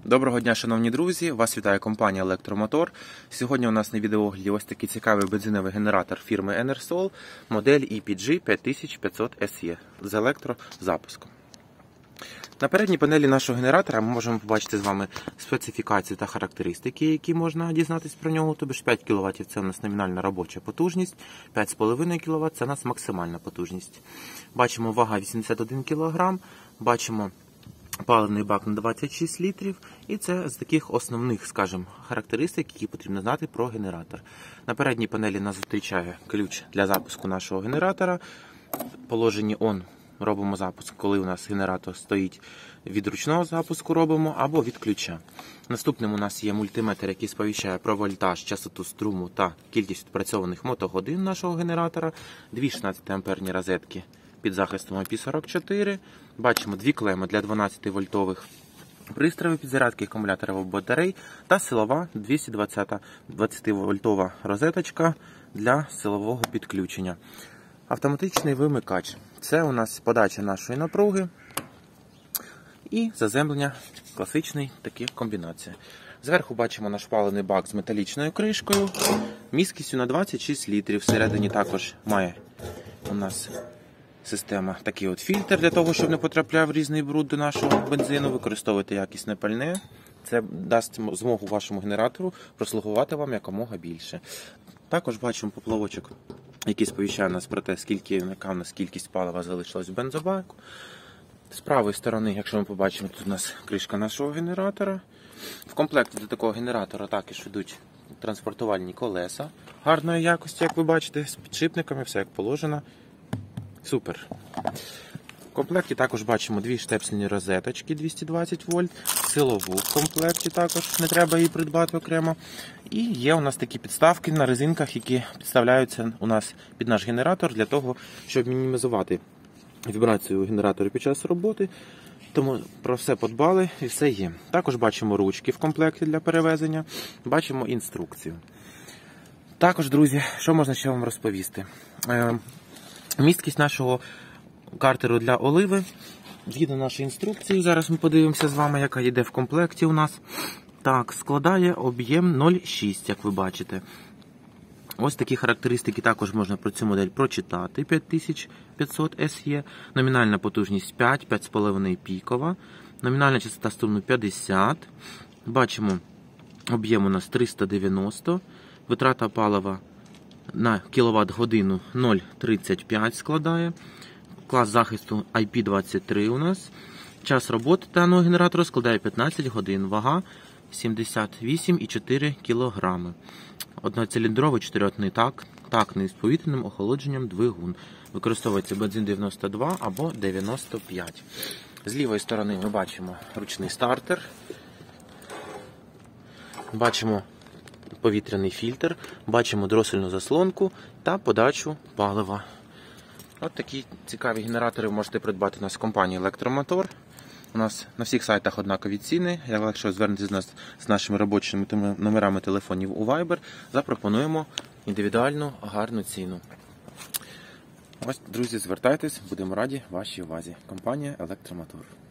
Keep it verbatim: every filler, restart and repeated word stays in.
Доброго дня, шановні друзі! Вас вітає компанія Електромотор. Сьогодні у нас на відеоогляді ось такий цікавий бензиновий генератор фірми Enersol, модель і пі джі п'ять тисяч п'ятсот ес і з електрозапуском. На передній панелі нашого генератора ми можемо побачити з вами специфікації та характеристики, які можна дізнатися про нього. Тобто п'ять кіловатів – це у нас номінальна робоча потужність, п'ять з половиною кіловат – це у нас максимальна потужність. Бачимо вага вісімдесят один кілограм, бачимо паливний бак на двадцять шість літрів, і це з таких основних, скажімо, характеристик, які потрібно знати про генератор. На передній панелі нас зустрічає ключ для запуску нашого генератора. В положенні «Он» робимо запуск, коли у нас генератор стоїть від ручного запуску, робимо або від ключа. Наступним у нас є мультиметр, який сповіщає про вольтаж, частоту струму та кількість відпрацьованих мотогодин нашого генератора, дві шістнадцятиамперні розетки під захистом ай пі сорок чотири. Бачимо дві клеми для дванадцятивольтових пристроїв підзарядки акумуляторів або батарей та силова двісті двадцятивольтова розеточка для силового підключення. Автоматичний вимикач. Це у нас подача нашої напруги і заземлення, класичний такий комбінація. Зверху бачимо наш паливний бак з металічною кришкою, місткістю на двадцять шість літрів. Всередині також має у нас система такий от фільтр для того, щоб не потрапляв різний бруд до нашого бензину. Використовуйте якісне пальне. Це дасть змогу вашому генератору прослугувати вам якомога більше. Також бачимо поплавочок, який сповіщає нас про те, скільки, яка у нас кількість палива залишилась в бензобаку. З правої сторони, якщо ми побачимо, тут у нас кришка нашого генератора. В комплекті до такого генератора також йдуть транспортувальні колеса гарної якості, як ви бачите, з підшипниками, все як положено. Супер. В комплекті також бачимо дві штепсельні розеточки двісті двадцять вольт, силову в комплекті також, не треба її придбати окремо. І є у нас такі підставки на резинках, які підставляються у нас під наш генератор для того, щоб мінімізувати вібрацію генератора під час роботи. Тому про все подбали і все є. Також бачимо ручки в комплекті для перевезення, бачимо інструкцію. Також, друзі, що можна ще вам розповісти? Місткість нашого картеру для оливи, згідно нашої інструкції, зараз ми подивимося з вами, яка йде в комплекті у нас. Так, складає об'єм нуль цілих шість, як ви бачите. Ось такі характеристики також можна про цю модель прочитати. п'ять тисяч п'ятсот ес і, номінальна потужність п'ять, п'ять з половиною пікова, номінальна частота струму п'ятдесят. Бачимо, об'єм у нас триста дев'яносто, витрата палива на кіловат-годину нуль цілих тридцять п'ять складає. Клас захисту ай пі двадцять три у нас. Час роботи даного генератора складає п'ятнадцять годин. Вага сімдесят вісім цілих чотири кілограми. Одноциліндровий чотирьохтактний так, тактний з повітряним охолодженням двигун. Використовується бензин дев'яносто два або дев'яносто п'ять. З лівої сторони ми бачимо ручний стартер. Бачимо повітряний фільтр, бачимо дросельну заслонку та подачу палива. От такі цікаві генератори ви можете придбати у нас в компанії Електромотор. У нас на всіх сайтах однакові ціни. Якщо звернетеся з нас з нашими робочими номерами телефонів у Viber, запропонуємо індивідуальну гарну ціну. Ось, друзі, звертайтесь, будемо раді вашій увазі. Компанія Електромотор.